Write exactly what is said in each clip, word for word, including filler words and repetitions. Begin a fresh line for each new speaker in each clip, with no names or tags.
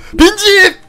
빈집!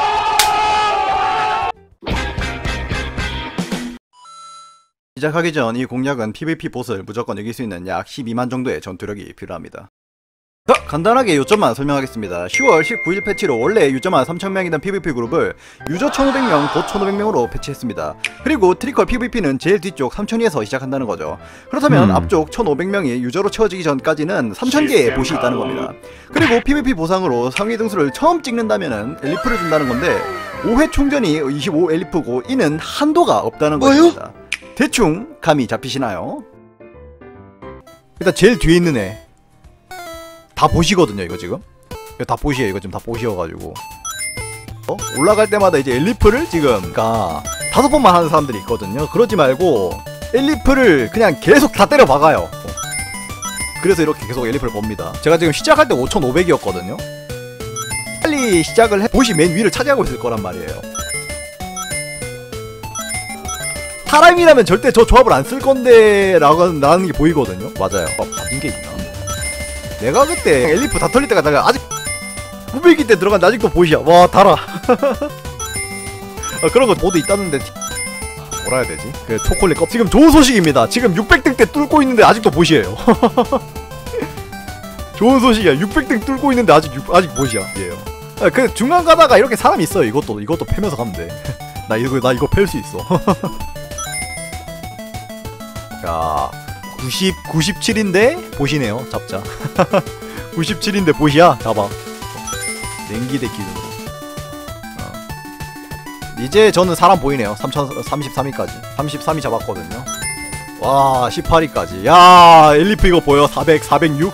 시작하기 전 이 공략은 피브이피 보스를 무조건 이길 수 있는 약 십이만 정도의 전투력이 필요합니다. 자, 간단하게 요점만 설명하겠습니다. 시월 십구일 패치로 원래 유저만 삼천 명이던 피브이피 그룹을 유저 천오백 명, 봇 천오백 명으로 패치했습니다. 그리고 트리컬 피브이피는 제일 뒤쪽 삼천위에서 시작한다는 거죠. 그렇다면 음. 앞쪽 천오백 명이 유저로 채워지기 전까지는 삼천 개의 봇이 있다는 겁니다. 그리고 피브이피 보상으로 상위 등수를 처음 찍는다면은 엘리프를 준다는 건데 오 회 충전이 이십오 엘리프고 이는 한도가 없다는 겁니다. 대충 감이 잡히시나요? 일단 제일 뒤에 있는 애 다 보시거든요. 이거 지금 이거 다 보시에요. 이거 지금 다 보시어가지고 어? 올라갈 때마다 이제 엘리프를 지금 그니까 다섯 번만 하는 사람들이 있거든요. 그러지 말고 엘리프를 그냥 계속 다 때려 박아요. 그래서 이렇게 계속 엘리프를 봅니다. 제가 지금 시작할 때 오천오백이었거든요 빨리 시작을 해 보시 맨 위를 차지하고 있을 거란 말이에요. 사람이라면 절대 저 조합을 안 쓸 건데 라고 나는 게 보이거든요. 맞아요. 어, 받은 게 있나? 내가 그때 엘리프 다 털릴 때가 내가 아직 구백기 때 들어갔는데 아직도 보이야. 와 달아. 아, 그런 거 모두 있다는데 뭐라 해야 되지? 그 초콜릿 컵. 지금 좋은 소식입니다. 지금 육백 등 때 뚫고 있는데 아직도 보시에요. 좋은 소식이야. 육백 등 뚫고 있는데 아직 육, 아직 보시야. 예요. 아, 그 중간 가다가 이렇게 사람이 있어요. 이것도 이것도 패면서 가면 돼. 나 이거 나 이거 팰 수 있어. 자. 구십, 구십칠인데 보시네요. 잡자. 구십칠인데 보시야. 잡아. 냉기대 기준으로. 어. 이제 저는 사람 보이네요. 삼십삼 위까지. 삼십삼 위 잡았거든요. 와, 십팔 위까지. 야, 엘리프 이거 보여? 사백, 사백육?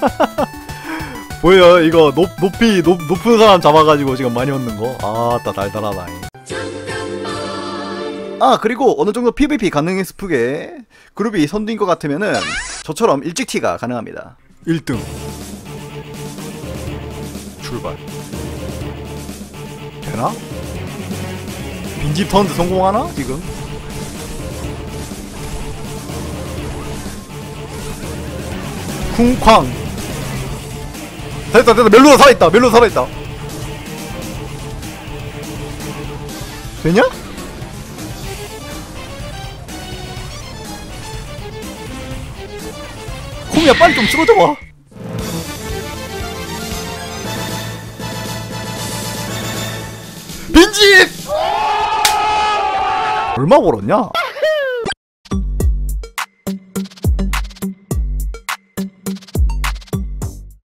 보여? 이거 높, 높이, 높, 높은 사람 잡아가지고 지금 많이 얻는 거. 아따, 달달하다. 아, 그리고 어느정도 피브이피 가능해 스프게 그룹이 선두인 것 같으면은 저처럼 일찍 티가 가능합니다. 일 등 출발. 되나? 빈집 턴드 성공하나? 지금? 쿵쾅. 됐다 됐다. 멜로가 살아있다. 멜로 살아있다. 되냐? 콩이야 빨리 좀 쓰러져봐. 빈집! 얼마 벌었냐?